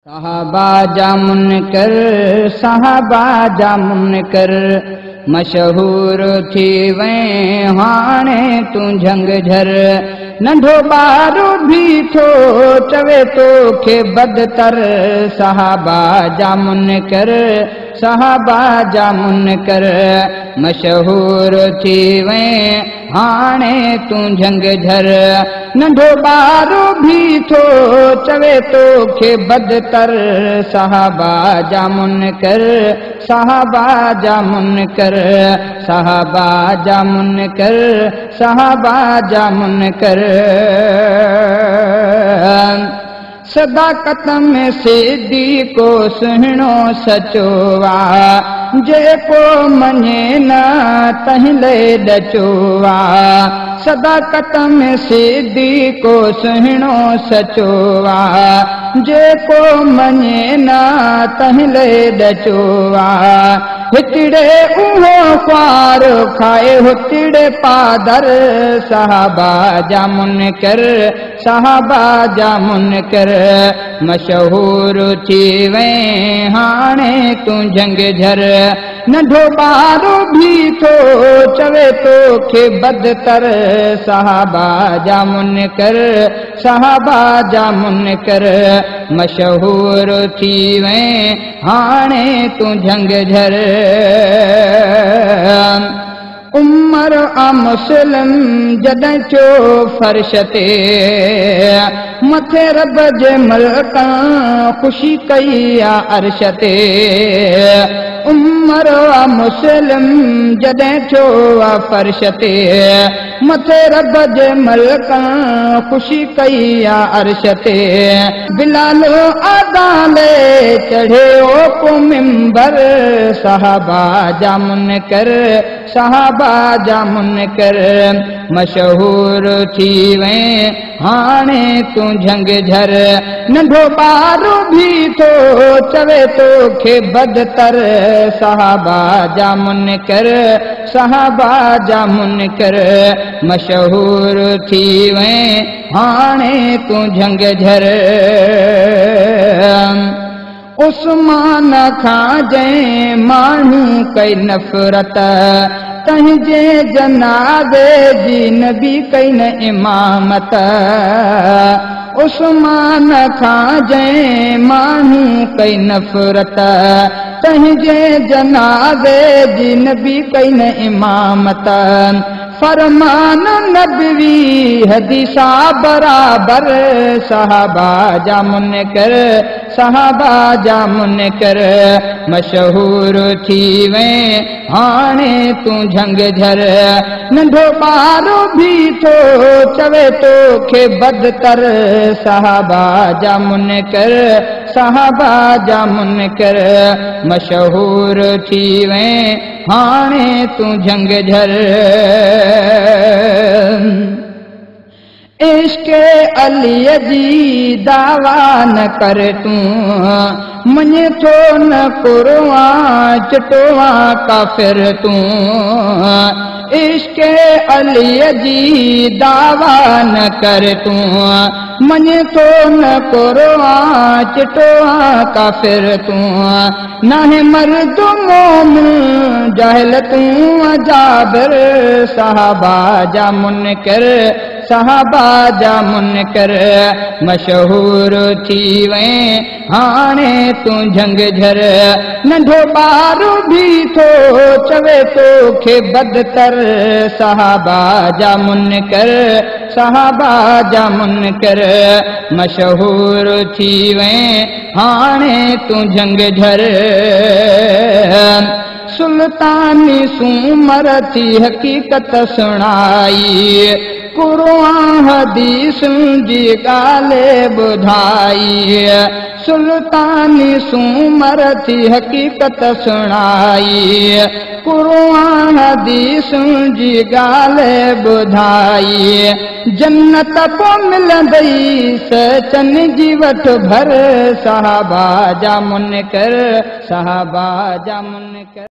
सहाबा जा मुनकर सहाबा जा मुनकर मशहूर थी वे हाणे तू झंग झर नंढो ॿारो भी थो चवे तो खे बदतर सहाबा जा मुनकर सहाबा जा मुनकर मशहूर थी वे हाणे तू झंग झर नंढो ॿारो भी थो चवे तो खे बदतर सहाबा जा मुनकर सहाबा जा मुनकर सहाबा जा मुनकर सहाबा जा मुनकर सदाकत में सिद्धी को सुहिणो सचो वा जेको मञे न तहिले ॾचो वा सदाकत में सिद्धी को सुहिणो सचो वा जेको मञे न तहिले ॾचो वा हिकिड़े उहो ख्वार खाए हुतिड़े पादर सहाबा जा मुनकर सहाबा जा मुनकर मशहूर थी वे हाणे तू झंग झर नंढो ॿारो भी थो चवे तो खे बदतर सहाबा जा मुनकर सहाबा जा मुनकर मशहूर थी वे हाणे तू झंग झर उमर आ मुस्लिम जॾहिं थियो फर्श ते मथे रब जे मलका ख़ुशी कई आ अर्श ते उमर आ मुस्लिम जॾहिं थियो आ फर्श ते मथे रब जे मलका ख़ुशी कई आ अर्श ते बिलाल आदाले चढ़ियो को मिंबर सहाबा जा मुनकर सहाबा जा मुनकर मशहूर थी वे हाणे तू झंग झर नंढो ॿारो भी थो चवे तो खे बदतर सहाबा जा मुनकर सहाबा जा मुनकर मशहूर थी वे हाणे तू झंग झर उस्मान खां जंहिं माण्हू कई नफ़रत तंहिंजे जनाज़े जी नबी कई न इमामत उस्मान खां जंहिं माण्हू कई नफ़रत तंहिंजे जनाज़े जी नबी कई न इमामत फरमान नबवी हदीसा बराबर सहाबा जा मुनकर सहाबा जा मुनकर मशहूर थी वे हाणे तू झंग झर नंढो ॿारो भी थो चवे तो खे बदतर सहाबा जा मुनकर सहाबा जा मुनकर मशहूर थी वे हाणे तू झंग झर इश्क़ अलीअ जी दावा न कर तूं मञे थो न कुरआ चटोआ काफ़िर तूं इश्क़ अलीअ जी दावा न कर तूं मञे थो न कुरआ चटोआ काफ़िर तूं नाहे मर्द मोमिन जाहिल तूं जाबिर सहाबा जा मुनकर सहाबा जा मुनकर मशहूर थी वे हाणे तू झंग झर नंढो ॿारो भी थो चवे तो खे बदतर सहाबा जा मुनकर सहाबा जा मुनकर मशहूर थी वे हाणे तू झंग झर सुल्तानी सूमर थी हकीकत सुणाई कुरान हदीस जी ॻाल्हि ॿुधाई सुल्तानी सूमर थी हकीकत सुणाई कुरान हदीस जी ॻाल्हि ॿुधाई जन्नत पो मिलंदई सचन जी वठ भर सहाबा जा मुनकर सहाबा जा मुनकर।